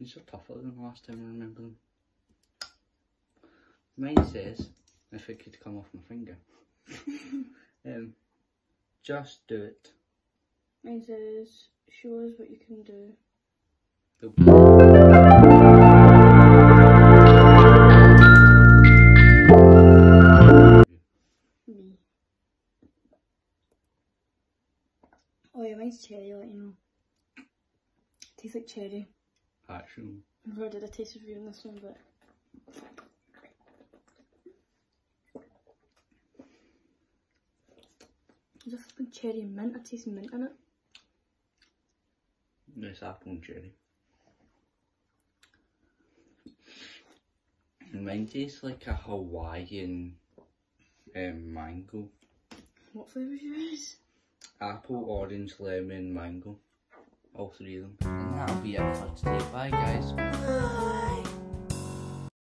These are tougher than last time I remember them. Mine says, if it could come off my finger. Just do it. Mine says, show us what you can do. Me. Oh yeah, mine's cherry, I'll let you know. Tastes like cherry. Actually. I've already did a taste review on this one, but there's a flipping cherry and mint. I taste mint in it. Nice apple and cherry. Mine tastes like a Hawaiian mango. What flavour's yours? Apple, orange, lemon, mango. All three of them. And that'll be it for today. Bye guys. Bye.